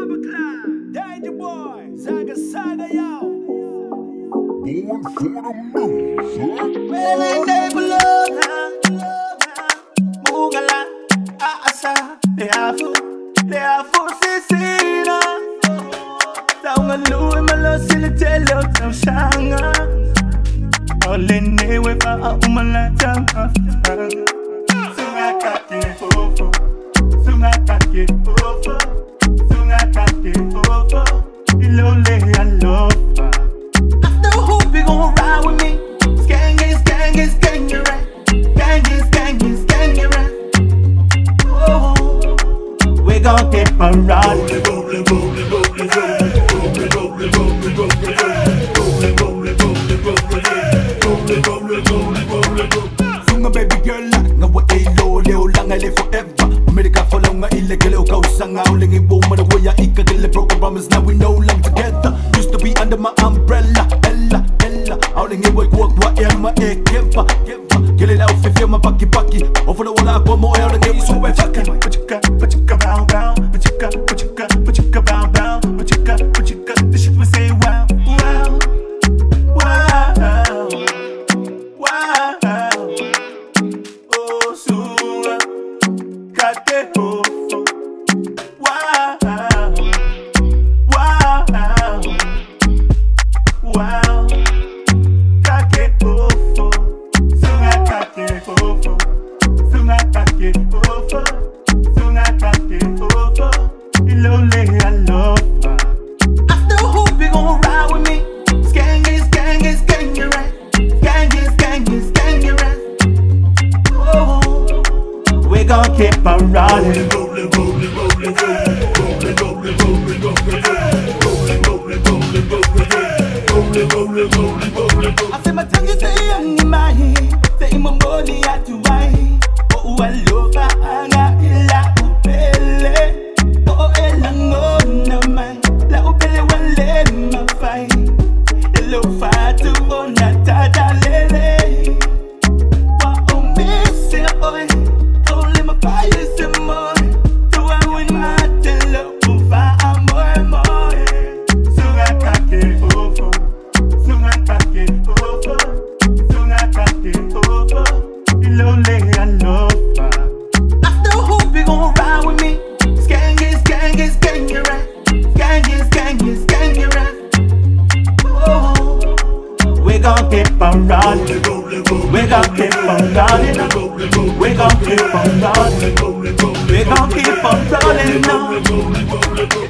Danger boy, Suga, yo. Born for the music. Well, ain't they below? Mugala, asa, they are for Sicina. Taunga lui malo sila telo tau shanga. Olene we fa umala tanga. Suga Kake ofo, Suga Kake ofo, Suga Kake ofo. Ilole alofa. After hope you gon' ride with me. Skang you right. Skang you right. Oh, we gon' keep on riding. Sunga baby girl la nga wa ilo leo lang I live forever. America follow nga illegal o kausanga uling ibo man waya ikagile broken promise now we no long together. Used to be under my umbrella Ella uling ibo work wa ma ekeva Get it out fi feel my bucky over the wall ako mo uling ibo so we fucking Pachika bow bow, pachika bow bow, pachika, the shit we say wow. Oh, Suga Kake ofo. Wow. Kake ofo. Suga Kake ofo. Suga Kake ofo. Suga Kake ofo. Ilole alofa. After hope you gon' ride with me. Skang you right. Skang you right. Oh, we gon' keep on riding. I say my tongue is saying in my head, say my body at to buy. Oh, I love anga ila upele. Oh, ela ngona man, la upele wale mafai. Hello fatu ona tada lele. Wa omise oi, only my fire some more. Do I win my telo ufa amor. Suga Kake ofo, Suga Kake ofo, Suga Kake ofo. Ilole alofa. After hope you gon' ride with me. Skang you right. Skang you right. Oh, we gon' keep on riding. We gon' keep on riding. We gon' keep on riding. We gon' keep on rolling now.